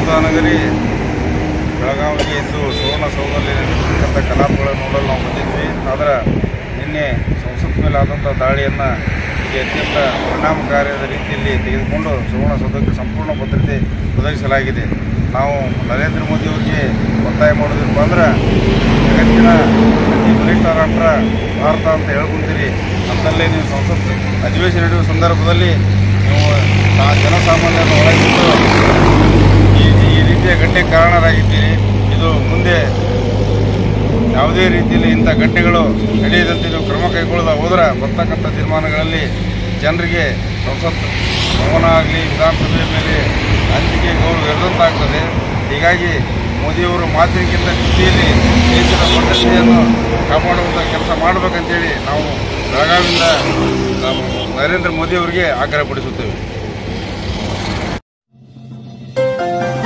ಅಮೃತನಗರಿ ಬೆಳಗಾವಿಗೆ ಇಂದು ಸುವರ್ಣಸೌಧದಲ್ಲಿ ನಡೆಸಿರ್ತಕ್ಕಂಥ ಕಲಾಪಗಳನ್ನು ನೋಡಲು ನಾವು ಬಂದಿದ್ವಿ. ಆದರೆ ನಿನ್ನೆ ಸಂಸತ್ ಮೇಲೆ ಆದಂಥ ದಾಳಿಯನ್ನು ಅತ್ಯಂತ ಪರಿಣಾಮಕಾರಿಯಾದ ರೀತಿಯಲ್ಲಿ ತೆಗೆದುಕೊಂಡು ಸುವರ್ಣಸೌಧಕ್ಕೆ ಸಂಪೂರ್ಣ ಭದ್ರತೆ ಒದಗಿಸಲಾಗಿದೆ. ನಾವು ನರೇಂದ್ರ ಮೋದಿಯವರಿಗೆ ಒತ್ತಾಯ ಮಾಡೋದಪ್ಪ ಅಂದ್ರೆ ಜಗತ್ತಿನ ಅತಿ ಬಲಿಷ್ಠ ರಾಷ್ಟ್ರ ಭಾರತ ಅಂತ ಹೇಳ್ಕೊಂತೀರಿ, ಅಂತಲ್ಲೇ ನೀವು ಸಂಸತ್ ಅಧಿವೇಶನ ನಡೆಯುವ ಸಂದರ್ಭದಲ್ಲಿ ನೀವು ಜನಸಾಮಾನ್ಯರನ್ನು ಒಳಗಿಟ್ಟು ಈ ರೀತಿಯ ಘಟನೆಗೆ ಕಾರಣರಾಗಿದ್ದೀರಿ. ಇದು ಮುಂದೆ ಯಾವುದೇ ರೀತಿಯಲ್ಲಿ ಇಂಥ ಘಟನೆಗಳು ನಡೆಯದಂತೆ ನೀವು ಕ್ರಮ ಕೈಗೊಳ್ಳದ ಹೋದರೆ ಬರ್ತಕ್ಕಂಥ ತೀರ್ಮಾನಗಳಲ್ಲಿ ಜನರಿಗೆ ಸಂಸತ್ ಭವನ ಆಗಲಿ ವಿಧಾನಸಭೆಯ ಮೇಲೆ ಅಂಜಿಕೆ ಗೌರವ ಇರದಂತಾಗ್ತದೆ. ಹೀಗಾಗಿ ಮೋದಿಯವರು ಮಾತಿನಕ್ಕಿಂತ ಕೃತಿಯಲ್ಲಿ ದೇಶದ ಭದ್ರತೆಯನ್ನು ಕಾಪಾಡುವಂಥ ಕೆಲಸ ಮಾಡಬೇಕಂತೇಳಿ ನಾವು ಬೆಳಗಾವಿಯಿಂದ ನರೇಂದ್ರ ಮೋದಿಯವರಿಗೆ ಆಗ್ರಹಪಡಿಸುತ್ತೇವೆ.